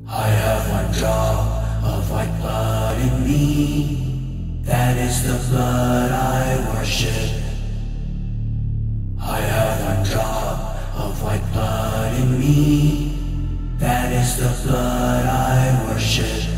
I have one drop of white blood in me. That is the blood I worship. I have one drop of white blood in me. That is the blood I worship.